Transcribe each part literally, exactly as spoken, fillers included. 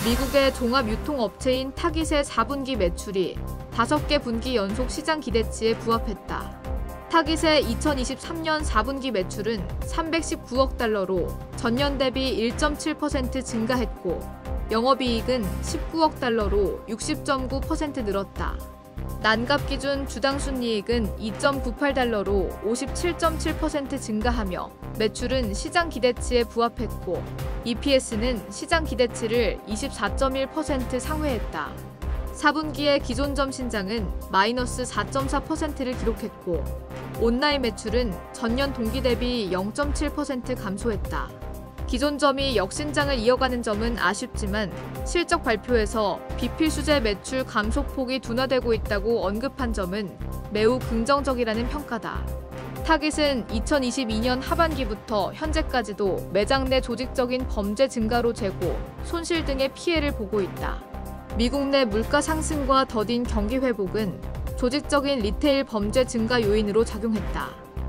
미국의 종합유통업체인 타깃의 사 분기 매출이 다섯 개 분기 연속 시장 기대치에 부합했다. 타깃의 이천이십삼 년 사 분기 매출은 삼백십구억 달러로 전년 대비 일 점 칠 퍼센트 증가했고 영업이익은 십구억 달러로 육십 점 구 퍼센트 늘었다. 난갑 기준 주당 순이익은 이 점 구팔 달러로 오십칠 점 칠 퍼센트 증가하며 매출은 시장 기대치에 부합했고 이피에스는 시장 기대치를 이십사 점 일 퍼센트 상회했다. 사 분기의 기존점 신장은 마이너스 사 점 사 퍼센트를 기록했고 온라인 매출은 전년 동기 대비 영 점 칠 퍼센트 감소했다. 기존점이 역신장을 이어가는 점은 아쉽지만 실적 발표에서 비필수재 매출 감소폭이 둔화되고 있다고 언급한 점은 매우 긍정적이라는 평가다. 타깃은 이천이십이 년 하반기부터 현재까지도 매장 내 조직적인 범죄 증가로 재고, 손실 등의 피해를 보고 있다. 미국 내 물가 상승과 더딘 경기 회복은 조직적인 리테일 범죄 증가 요인으로 작용했다.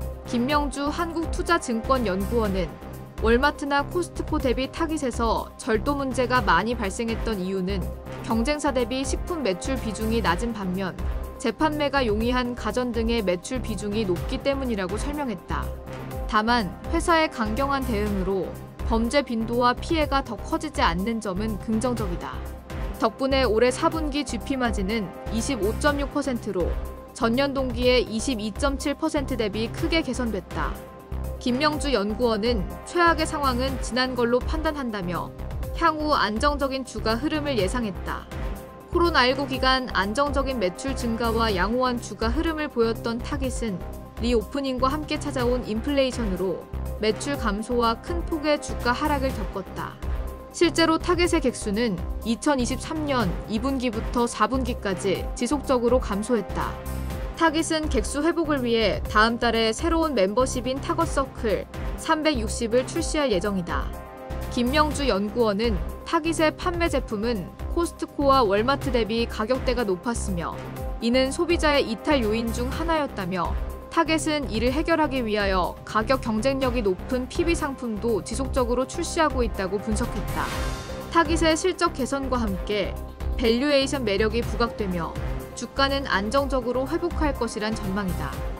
김명주 한국투자증권연구원은 월마트나 코스트코 대비 타깃에서 절도 문제가 많이 발생했던 이유는 경쟁사 대비 식품 매출 비중이 낮은 반면 재판매가 용이한 가전 등의 매출 비중이 높기 때문이라고 설명했다. 다만 회사의 강경한 대응으로 범죄 빈도와 피해가 더 커지지 않는 점은 긍정적이다. 덕분에 올해 사 분기 지피 마진은 이십오 점 육 퍼센트로 전년 동기의 이십이 점 칠 퍼센트 대비 크게 개선됐다. 김명주 연구원은 최악의 상황은 지난 걸로 판단한다며 향후 안정적인 주가 흐름을 예상했다. 코로나십구 기간 안정적인 매출 증가와 양호한 주가 흐름을 보였던 타깃은 리오프닝과 함께 찾아온 인플레이션으로 매출 감소와 큰 폭의 주가 하락을 겪었다. 실제로 타깃의 객수는 이천이십삼 년 이 분기부터 사 분기까지 지속적으로 감소했다. 타깃은 객수 회복을 위해 다음 달에 새로운 멤버십인 타겟서클 삼백육십을 출시할 예정이다. 김명주 연구원은 타깃의 판매 제품은 코스트코와 월마트 대비 가격대가 높았으며 이는 소비자의 이탈 요인 중 하나였다며 타깃은 이를 해결하기 위하여 가격 경쟁력이 높은 피비 상품도 지속적으로 출시하고 있다고 분석했다. 타깃의 실적 개선과 함께 밸류에이션 매력이 부각되며 주가는 안정적으로 회복할 것이란 전망이다.